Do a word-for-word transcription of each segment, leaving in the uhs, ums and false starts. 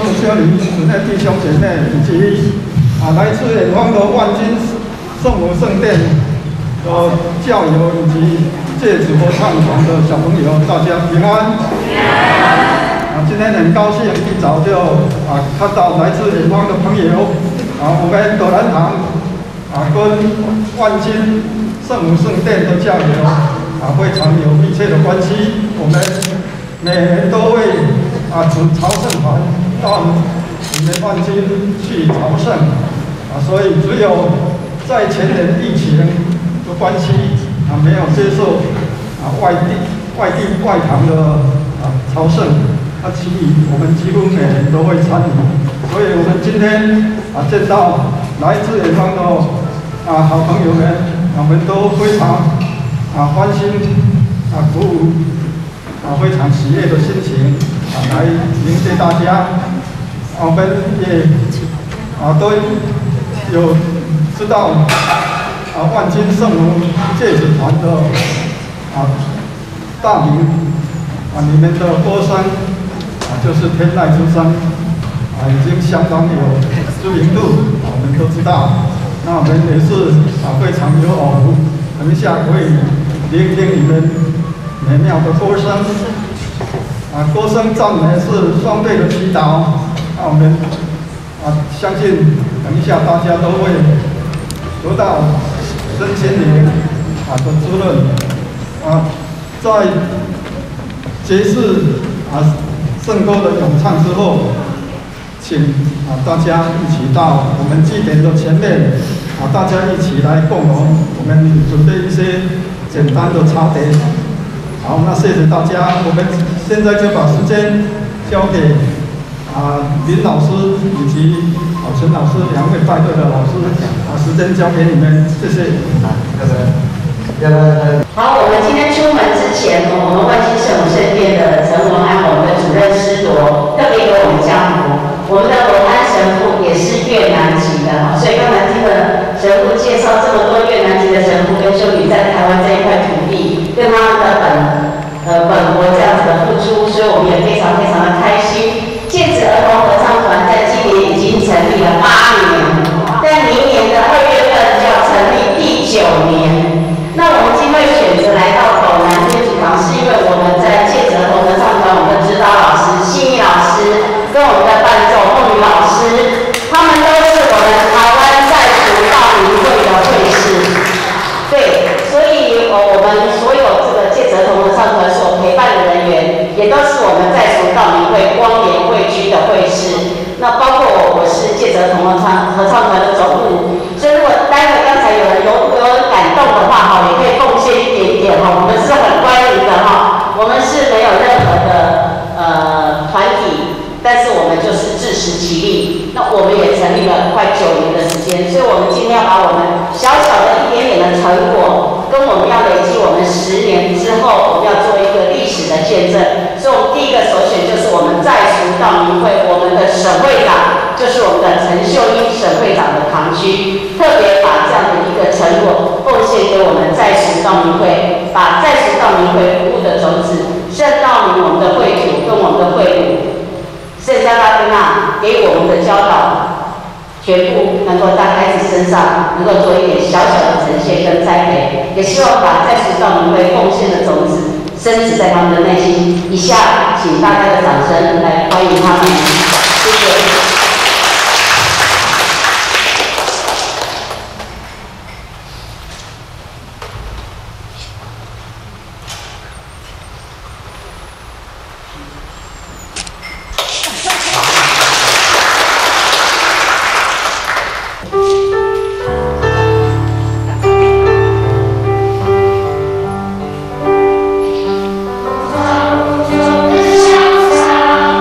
众修女姊妹弟兄姐妹，以及啊来自远方的万金圣母圣殿的教友以及戒指合唱团的小朋友，大家平安。啊，今天很高兴一早就啊看到来自远方的朋友，啊，我们德兰堂啊跟万金圣母圣殿的教友啊非常有密切的关系，我们每年都会啊组朝圣团到你们万金去朝圣啊，所以只有在前年疫情的关系啊，没有接受啊外地外地外堂的啊朝圣，啊，其余我们几乎每年都会参与，所以我们今天啊见到来自远方的啊好朋友们，我们都非常啊欢欣啊鼓舞啊非常喜悦的心情啊来迎接大家，我们也啊都有知道啊万金圣母戒指团的啊大名啊，你们的歌声啊就是天籁之声啊，已经相当有知名度，我们都知道。那我们也是啊非常有耳福，等一下可以聆听你们美妙的歌声啊，歌声赞美是双倍的祈祷。那我们啊相信等一下大家都会得到身心灵啊的滋润啊，在节日啊圣歌的咏唱之后，请啊大家一起到我们祭典的前面啊，大家一起来共荣，我们准备一些简单的茶点。好，那谢谢大家，我们现在就把时间交给啊林老师以及啊陈老师两位带队的老师，把时间交给你们，谢谢。 好，我们今天出门之前，我们万金圣母圣殿的陈文安，我们的主任师铎特别给我们加福。我们的文安神父也是越南籍的，所以刚才听了神父介绍这么多越南籍的神父跟修女在台湾这一块土地，跟他们的本呃本国这样子的付出，所以我们也非常非常的开心。戒指儿童合唱团在今年已经成立了八年，在明年的二月份就要成立第九年。那我们今天选择来到斗南天主堂，是因为我们在戒指儿童合唱团，我们的指导老师信义老师跟我们的伴奏梦雨老师，他们都是我们台湾在俗道明会的会士。对，所以呃我们所有这个戒指儿童合唱团所陪伴的人员，也都是我们在俗道明会光联会区的会士。那包括我，我是戒指儿童合唱合唱团的总务，所以如果待会刚才有人有有人感动的话哈，也可以贡献一点点哈，我们是很欢迎的哈，我们是没有任何的呃团体，但是我们就是自食其力。那我们也成立了快九年的时间，所以我们今天要把我们小小的一点点的成果，跟我们要累积我们十年之后，我们要做一个历史的见证。所以我们第一个首选就是我们在俗道明会，我们的省会长就是我们的陈秀英省会长的堂区，特别把这样的一个成果奉献给我们在俗道明会，把在俗道明会服务的种子圣道明我们的会土跟我们的会务。圣加大丁娜给我们的教导，全部能够在孩子身上能够做一点小小的呈现跟栽培，也希望把在俗道明会奉献的种子深植在他们的内心。以下，请大家的掌声来欢迎他们，谢谢。 潇洒。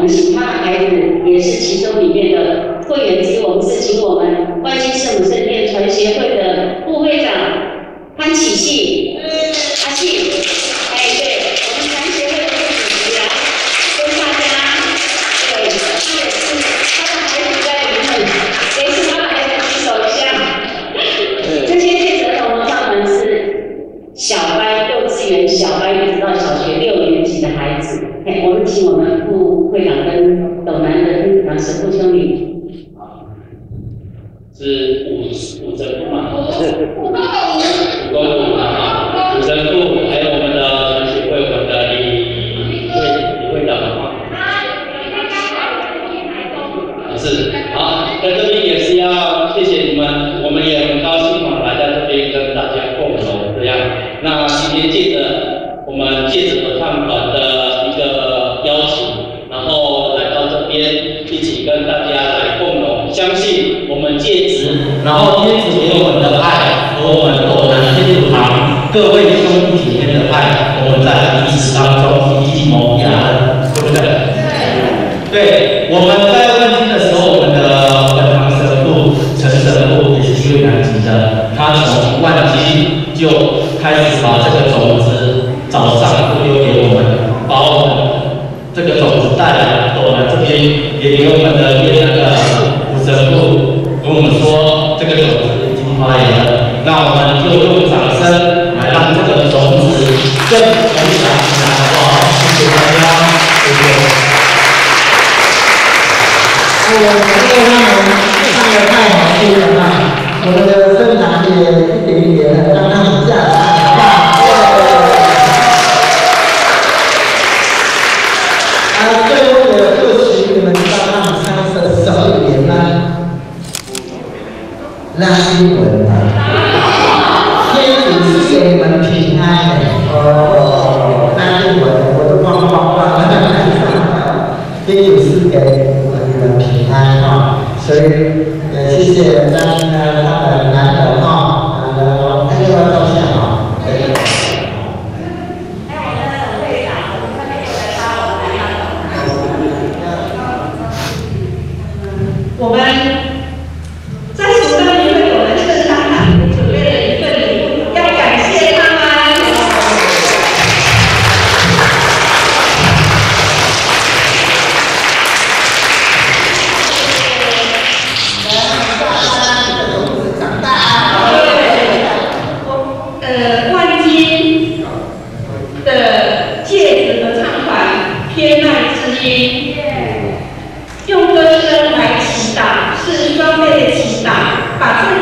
其他的孩子也是其中里面的会员之一。我们是请我们万金圣母圣殿传协会的副会长潘启信，阿信，哎，对，我们传协会的副主席来跟大家，对，他也是他的孩子在里面，也是他的孩子举手一下。这些戒指童他们是小班、幼稚园小班一直到小学六年级的孩子。哎，我们请我们副会长跟斗南的让神父兄弟。 是五五神父嘛？五公五嘛？五神父，还有我们的传协会，我们的李会李会长嘛？是，好，在这边也是要谢谢你们，我们也很高兴嘛，来在这边跟大家共同这样。那今天借着我们戒指合唱团的一个邀请，然后来到这边一起跟大家来共同相信我们戒指，然后天主给我们的爱和我们斗南天主堂各位兄弟姐妹的爱，我们在彼此当中一起萌芽，对不对？对，我们在问经的时候，我们的本堂神父陈神父也是越南籍的，他从万金就开始把这个种子早上就丢给我们，把我们这个种子带来斗南这边，也给我们的越南的武神父跟我们说，这个种子已经发芽了，那我们就用掌声来让这个种子更成长起来，好不好？谢谢大家，谢谢。 我觉得他们唱的太好听了啊！我们的圣堂也一点一点的让他们下来，好不好？啊，最后的歌曲你们知道他们唱的什么语言吗？拉丁文啊！天主赐给你们平安的哦，拉丁文我都忘忘忘了，天主赐给你们平安哈。所以呃，谢谢张呢他们难得哈，呃，那就要照相哈。对。 我们在暑假里会有人圣诞堂准备了一份礼物，要感谢他们。呃，万金的戒指合唱团天籁之音，用歌声来祈祷，是双倍的祈祷，把这